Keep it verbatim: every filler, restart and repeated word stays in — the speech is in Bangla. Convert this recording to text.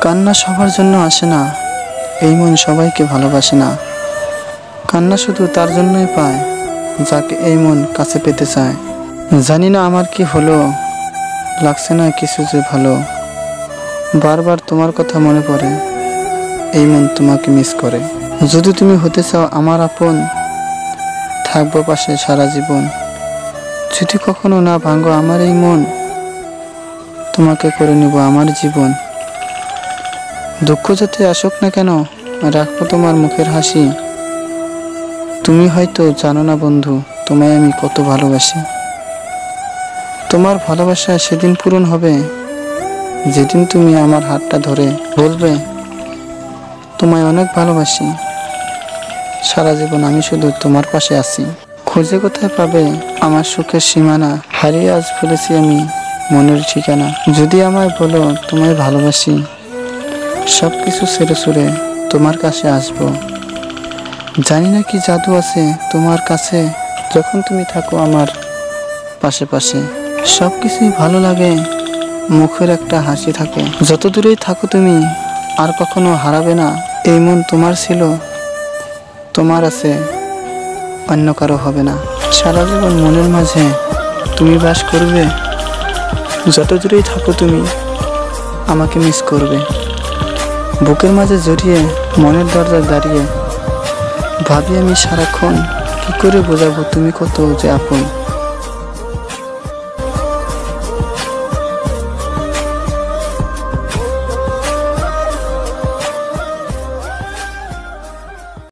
কান্না সবার জন্য আসে না, এই মন সবাইকে ভালোবাসে না। কান্না শুধু তার জন্যই পায় যাকে এই মন কাছে পেতে চায়। জানি না আমার কি হলো, লাগছে না কিছু যে ভালো। বারবার তোমার কথা মনে পড়ে, এই মন তোমাকে মিস করে। যদি তুমি হতে চাও আমার আপন, থাকবো পাশে সারা জীবন। যদি কখনো না ভাঙো আমার এই মন, তোমাকে করে নিব আমার জীবন। দুঃখ যাতে আসুক না কেন, রাখবো তোমার মুখের হাসি। তুমি হয়তো জানো না বন্ধু, তোমায় আমি কত ভালোবাসি। তোমার ভালোবাসা সেদিন পূরণ হবে, যেদিন তুমি আমার হাতটা ধরে বলবে তোমায় অনেক ভালোবাসি। সারা জীবন আমি শুধু তোমার পাশে আছি। খুঁজে কোথায় পাবে আমার সুখের সীমানা, হারিয়ে আজ ফেলেছি আমি মনের ঠিকানা। যদি আমায় বলো তোমায় ভালোবাসি, সব কিছু ছেড়ে ছুড়ে তোমার কাছে আসবো। জানি না কি জাদু আছে তোমার কাছে, যখন তুমি থাকো আমার পাশে পাশে। সব কিছুই ভালো লাগে, মুখের একটা হাসি থাকে। যত দূরেই থাকো তুমি আর কখনো হারাবে না। এই মন তোমার ছিল, তোমার আছে, অন্য কারো হবে না। সারা জীবন মনের মাঝে তুমি বাস করবে। যত দূরেই থাকো তুমি আমাকে মিস করবে। বুকের মাঝে জড়িয়ে মনের দরজায় দাঁড়িয়ে ভাবি আমি সারাক্ষণ, কি করে বোঝাবো তুমি কত যে আপন।